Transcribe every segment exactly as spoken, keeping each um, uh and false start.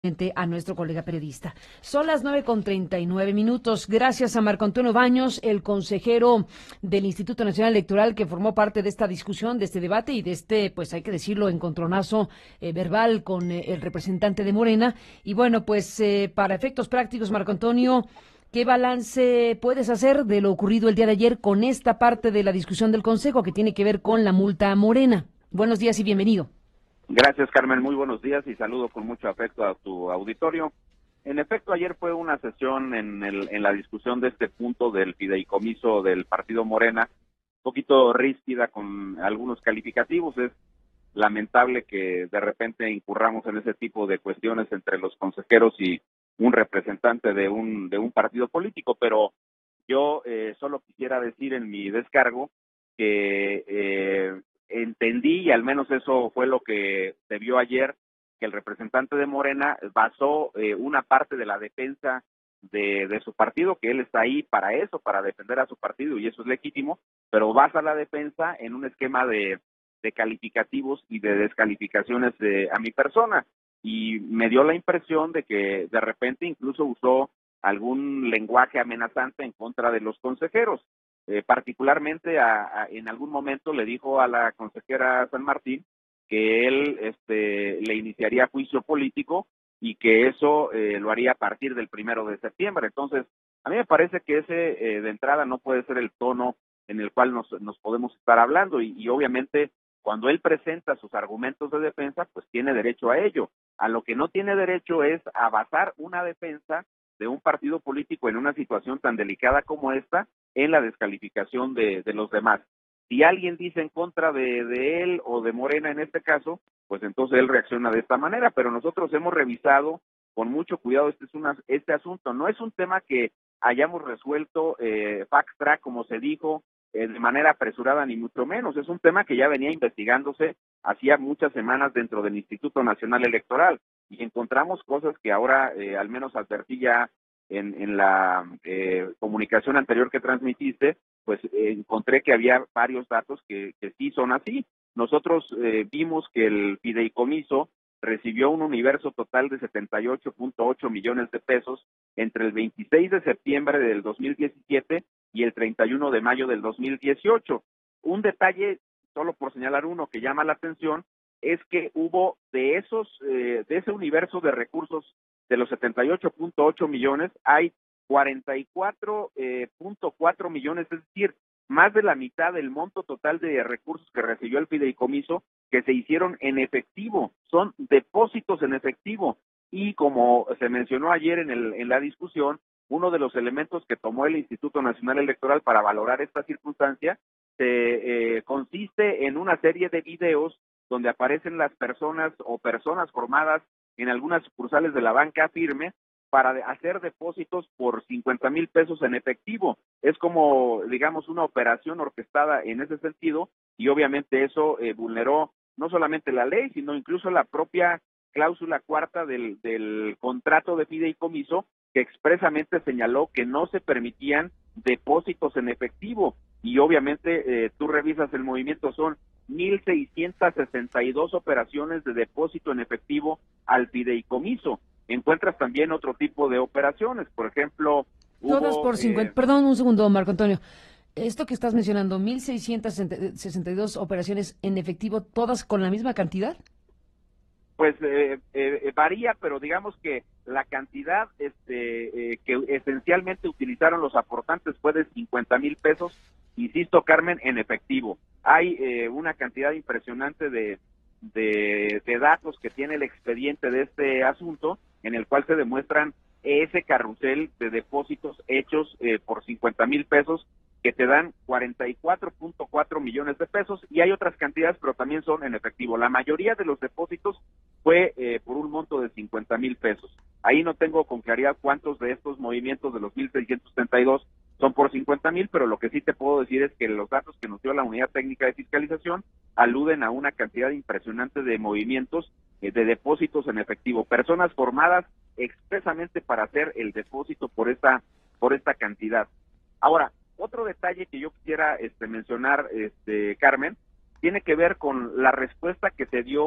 a nuestro colega periodista. Son las nueve con treinta y nueve minutos. Gracias a Marco Antonio Baños, el consejero del Instituto Nacional Electoral, que formó parte de esta discusión, de este debate y de este, pues hay que decirlo, encontronazo eh, verbal con eh, el representante de Morena. Y bueno, pues eh, para efectos prácticos, Marco Antonio, ¿qué balance puedes hacer de lo ocurrido el día de ayer con esta parte de la discusión del Consejo que tiene que ver con la multa a Morena? Buenos días y bienvenido. Gracias, Carmen. Muy buenos días y saludo con mucho afecto a tu auditorio. En efecto, ayer fue una sesión en, el, en la discusión de este punto del fideicomiso del partido Morena, un poquito ríspida con algunos calificativos. Es lamentable que de repente incurramos en ese tipo de cuestiones entre los consejeros y un representante de un, de un partido político, pero yo eh, solo quisiera decir en mi descargo que eh, entendí, y al menos eso fue lo que se vio ayer, que el representante de Morena basó eh, una parte de la defensa de, de su partido, que él está ahí para eso, para defender a su partido, y eso es legítimo, pero basa la defensa en un esquema de, de calificativos y de descalificaciones de, a mi persona, y me dio la impresión de que de repente incluso usó algún lenguaje amenazante en contra de los consejeros. Eh, particularmente a, a, en algún momento le dijo a la consejera San Martín que él este, le iniciaría juicio político y que eso eh, lo haría a partir del primero de septiembre. Entonces, a mí me parece que ese eh, de entrada no puede ser el tono en el cual nos, nos podemos estar hablando y, y obviamente cuando él presenta sus argumentos de defensa, pues tiene derecho a ello. A lo que no tiene derecho es a basar una defensa de un partido político en una situación tan delicada como esta en la descalificación de, de los demás. Si alguien dice en contra de, de él o de Morena en este caso, pues entonces él reacciona de esta manera, pero nosotros hemos revisado con mucho cuidado este, es una, este asunto. No es un tema que hayamos resuelto eh, fast track, como se dijo, eh, de manera apresurada, ni mucho menos. Es un tema que ya venía investigándose hacía muchas semanas dentro del Instituto Nacional Electoral y encontramos cosas que ahora eh, al menos advertí ya en, en la eh, comunicación anterior que transmitiste, pues eh, encontré que había varios datos que, que sí son así. Nosotros eh, vimos que el fideicomiso recibió un universo total de setenta y ocho punto ocho millones de pesos entre el veintiséis de septiembre del dos mil diecisiete y el treinta y uno de mayo del dos mil dieciocho. Un detalle, solo por señalar uno que llama la atención, es que hubo de esos, eh, de ese universo de recursos de los setenta y ocho punto ocho millones, hay cuarenta y cuatro punto cuatro millones, es decir, más de la mitad del monto total de recursos que recibió el fideicomiso que se hicieron en efectivo, son depósitos en efectivo. Y como se mencionó ayer en, el, en la discusión, uno de los elementos que tomó el Instituto Nacional Electoral para valorar esta circunstancia se, eh, consiste en una serie de videos donde aparecen las personas o personas formadas en algunas sucursales de la banca firme para hacer depósitos por cincuenta mil pesos en efectivo. Es como, digamos, una operación orquestada en ese sentido y obviamente eso eh, vulneró no solamente la ley, sino incluso la propia cláusula cuarta del, del contrato de fideicomiso que expresamente señaló que no se permitían depósitos en efectivo y obviamente eh, tú revisas el movimiento, son mil seiscientas sesenta y dos operaciones de depósito en efectivo al fideicomiso. Encuentras también otro tipo de operaciones, por ejemplo, Todas hubo... por cincuenta, Eh, perdón un segundo, Marco Antonio. Esto que estás mencionando, mil seiscientas sesenta y dos operaciones en efectivo, ¿todas con la misma cantidad? Pues eh, eh, varía, pero digamos que la cantidad este, eh, que esencialmente utilizaron los aportantes fue de cincuenta mil pesos, insisto, Carmen, en efectivo. Hay eh, una cantidad impresionante de, de, de datos que tiene el expediente de este asunto, en el cual se demuestran ese carrusel de depósitos hechos eh, por cincuenta mil pesos, que te dan cuarenta y cuatro punto cuatro millones de pesos, y hay otras cantidades, pero también son en efectivo. La mayoría de los depósitos fue eh, por un monto de cincuenta mil pesos. Ahí no tengo con claridad cuántos de estos movimientos de los mil seiscientos setenta y dos son por cincuenta mil, pero lo que sí te puedo decir es que los datos que nos dio la Unidad Técnica de Fiscalización aluden a una cantidad impresionante de movimientos eh, de depósitos en efectivo. Personas formadas expresamente para hacer el depósito por esta, por esta cantidad. Ahora, otro detalle que yo quisiera este, mencionar, este, Carmen, tiene que ver con la respuesta que se dio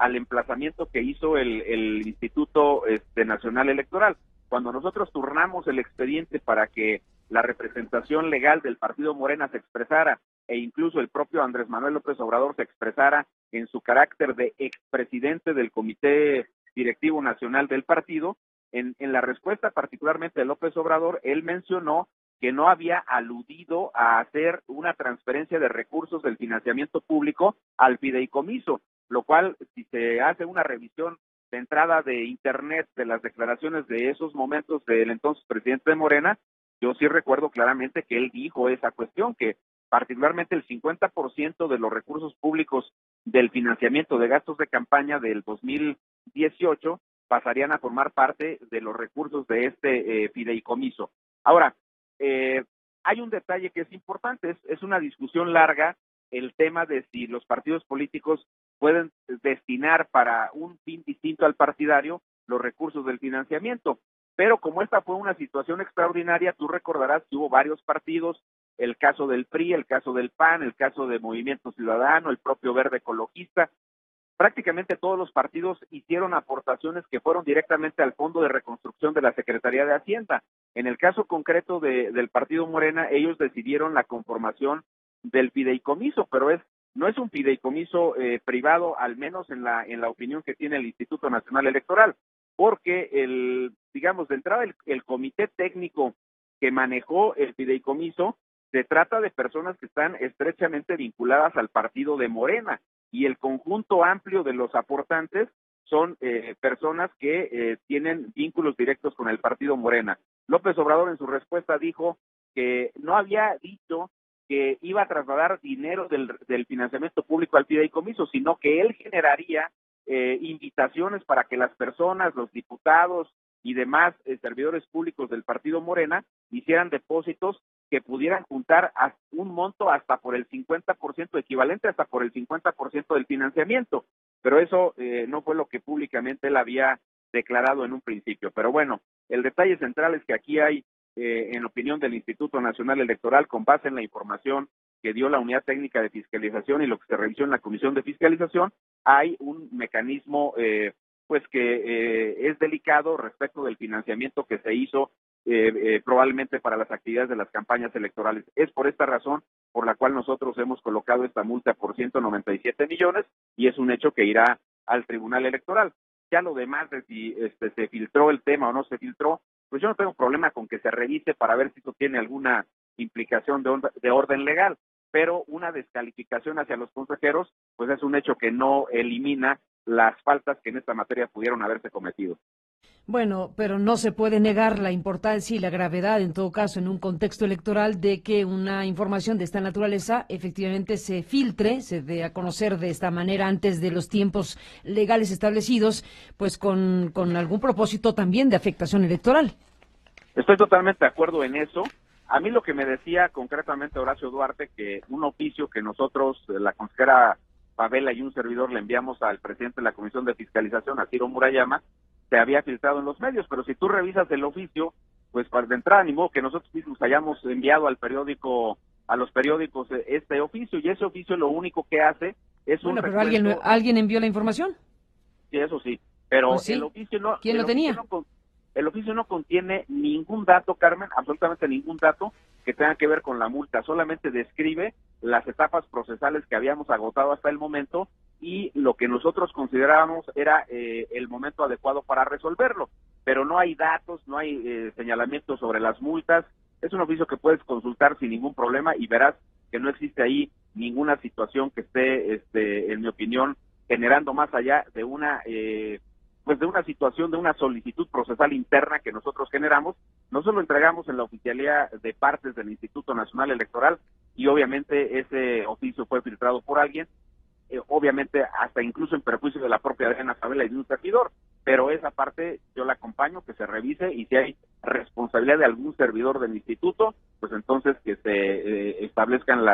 al emplazamiento que hizo el, el Instituto este, Nacional Electoral. Cuando nosotros turnamos el expediente para que la representación legal del partido Morena se expresara, e incluso el propio Andrés Manuel López Obrador se expresara en su carácter de expresidente del Comité Directivo Nacional del partido, en, en la respuesta particularmente de López Obrador, él mencionó que no había aludido a hacer una transferencia de recursos del financiamiento público al fideicomiso, lo cual, si se hace una revisión de entrada de internet de las declaraciones de esos momentos del entonces presidente de Morena, yo sí recuerdo claramente que él dijo esa cuestión, que particularmente el cincuenta por ciento de los recursos públicos del financiamiento de gastos de campaña del dos mil dieciocho pasarían a formar parte de los recursos de este eh, fideicomiso. Ahora, eh, hay un detalle que es importante, es, es una discusión larga el tema de si los partidos políticos pueden destinar para un fin distinto al partidario los recursos del financiamiento. Pero como esta fue una situación extraordinaria, tú recordarás que hubo varios partidos, el caso del P R I, el caso del P A N, el caso de Movimiento Ciudadano, el propio Verde Ecologista. Prácticamente todos los partidos hicieron aportaciones que fueron directamente al Fondo de Reconstrucción de la Secretaría de Hacienda. En el caso concreto de, del partido Morena, ellos decidieron la conformación del fideicomiso, pero es no es un fideicomiso eh, privado, al menos en la en la opinión que tiene el Instituto Nacional Electoral, porque el digamos de entrada el, el comité técnico que manejó el fideicomiso se trata de personas que están estrechamente vinculadas al partido de Morena, y el conjunto amplio de los aportantes son eh, personas que eh, tienen vínculos directos con el partido Morena. López Obrador en su respuesta dijo que no había dicho que iba a trasladar dinero del, del financiamiento público al fideicomiso, sino que él generaría eh, invitaciones para que las personas, los diputados y demás eh, servidores públicos del partido Morena hicieran depósitos que pudieran juntar a un monto hasta por el cincuenta por ciento, equivalente hasta por el cincuenta por ciento del financiamiento, pero eso eh, no fue lo que públicamente él había declarado en un principio. Pero bueno, el detalle central es que aquí hay Eh, en opinión del Instituto Nacional Electoral, con base en la información que dio la Unidad Técnica de Fiscalización y lo que se revisó en la Comisión de Fiscalización, hay un mecanismo eh, pues que eh, es delicado respecto del financiamiento que se hizo eh, eh, probablemente para las actividades de las campañas electorales. Es por esta razón por la cual nosotros hemos colocado esta multa por ciento noventa y siete millones y es un hecho que irá al Tribunal Electoral. Ya lo demás de si este, se filtró el tema o no se filtró, pues yo no tengo problema con que se revise para ver si eso tiene alguna implicación de, onda, de orden legal, pero una descalificación hacia los consejeros, pues es un hecho que no elimina las faltas que en esta materia pudieron haberse cometido. Bueno, pero no se puede negar la importancia y la gravedad, en todo caso, en un contexto electoral, de que una información de esta naturaleza efectivamente se filtre, se dé a conocer de esta manera antes de los tiempos legales establecidos, pues con, con algún propósito también de afectación electoral. Estoy totalmente de acuerdo en eso. A mí lo que me decía concretamente Horacio Duarte, que un oficio que nosotros, la consejera Pavela y un servidor le enviamos al presidente de la Comisión de Fiscalización, a Ciro Murayama, se había filtrado en los medios, pero si tú revisas el oficio, pues para de entrada ni modo que nosotros mismos hayamos enviado al periódico, a los periódicos este oficio, y ese oficio lo único que hace es bueno, un pero recuento. alguien alguien envió la información. Sí, eso sí, pero pues sí. el oficio no. ¿Quién lo tenía? No, el oficio no contiene ningún dato, Carmen, absolutamente ningún dato que tenga que ver con la multa, solamente describe las etapas procesales que habíamos agotado hasta el momento y lo que nosotros considerábamos era eh, el momento adecuado para resolverlo, pero no hay datos, no hay eh, señalamientos sobre las multas. Es un oficio que puedes consultar sin ningún problema y verás que no existe ahí ninguna situación que esté, este, en mi opinión, generando más allá de una eh, pues de una situación, de una solicitud procesal interna que nosotros generamos. Nosotros lo entregamos en la oficialía de partes del Instituto Nacional Electoral y obviamente ese oficio fue filtrado por alguien, eh, obviamente hasta incluso en perjuicio de la propia Adriana Fabela y de un servidor, pero esa parte yo la acompaño, que se revise, y si hay responsabilidad de algún servidor del instituto, pues entonces que se eh, establezcan las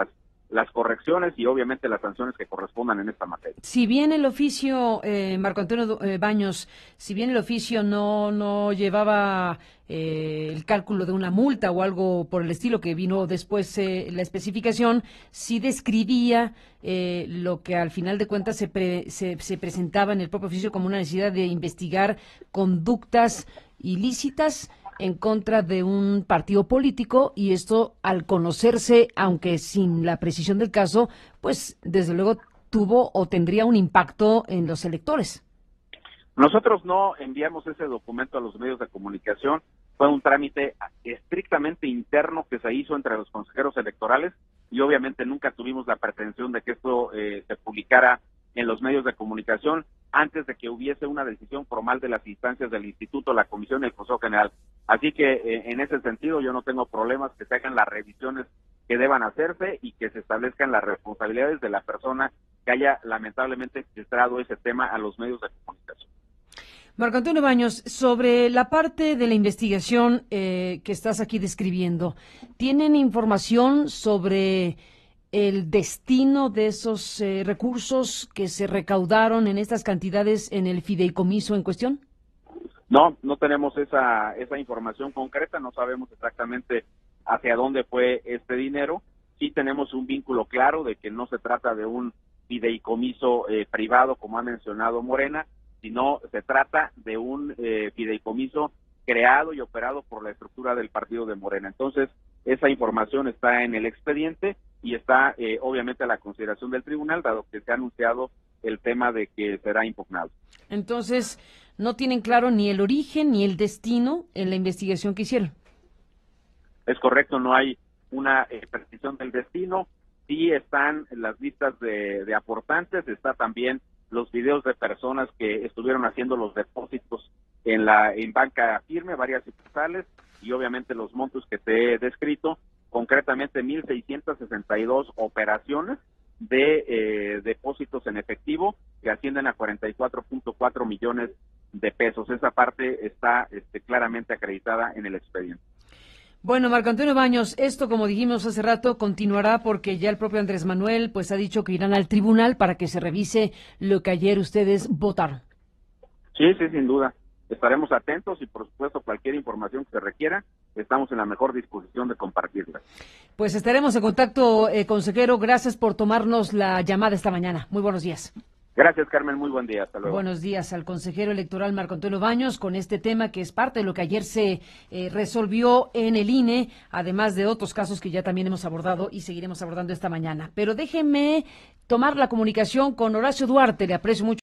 las correcciones y obviamente las sanciones que correspondan en esta materia. Si bien el oficio, eh, Marco Antonio eh, Baños, si bien el oficio no, no llevaba eh, el cálculo de una multa o algo por el estilo que vino después eh, la especificación, sí describía eh, lo que al final de cuentas se, pre, se, se presentaba en el propio oficio como una necesidad de investigar conductas ilícitas en contra de un partido político, y esto, al conocerse, aunque sin la precisión del caso, pues desde luego tuvo o tendría un impacto en los electores. Nosotros no enviamos ese documento a los medios de comunicación, fue un trámite estrictamente interno que se hizo entre los consejeros electorales y obviamente nunca tuvimos la pretensión de que esto eh, se publicara en los medios de comunicación antes de que hubiese una decisión formal de las instancias del Instituto, la Comisión y el Consejo General. Así que eh, en ese sentido yo no tengo problemas que se hagan las revisiones que deban hacerse y que se establezcan las responsabilidades de la persona que haya lamentablemente filtrado ese tema a los medios de comunicación. Marco Antonio Baños, sobre la parte de la investigación eh, que estás aquí describiendo, ¿tienen información sobre el destino de esos eh, recursos que se recaudaron en estas cantidades en el fideicomiso en cuestión? No, no tenemos esa esa información concreta, no sabemos exactamente hacia dónde fue este dinero. Sí tenemos un vínculo claro de que no se trata de un fideicomiso eh, privado, como ha mencionado Morena, sino se trata de un eh, fideicomiso creado y operado por la estructura del partido de Morena. Entonces, esa información está en el expediente y está eh, obviamente a la consideración del tribunal, dado que se ha anunciado el tema de que será impugnado. Entonces, no tienen claro ni el origen ni el destino en la investigación que hicieron. Es correcto, no hay una eh, precisión del destino. Sí están las listas de, de aportantes, está también los videos de personas que estuvieron haciendo los depósitos en la en banca firme, varias sucursales, y obviamente los montos que te he descrito, concretamente mil seiscientas sesenta y dos operaciones de eh, depósitos en efectivo que ascienden a cuarenta y cuatro punto cuatro millones de pesos. Esa parte está este, claramente acreditada en el expediente. Bueno, Marco Antonio Baños, esto, como dijimos hace rato, continuará porque ya el propio Andrés Manuel pues ha dicho que irán al tribunal para que se revise lo que ayer ustedes votaron. Sí, sí, sin duda. Estaremos atentos y, por supuesto, cualquier información que se requiera, estamos en la mejor disposición de compartirla. Pues estaremos en contacto, eh, consejero. Gracias por tomarnos la llamada esta mañana. Muy buenos días. Gracias, Carmen. Muy buen día. Hasta luego. Buenos días al consejero electoral Marco Antonio Baños con este tema que es parte de lo que ayer se eh, resolvió en el I N E, además de otros casos que ya también hemos abordado y seguiremos abordando esta mañana. Pero déjeme tomar la comunicación con Horacio Duarte. Le aprecio mucho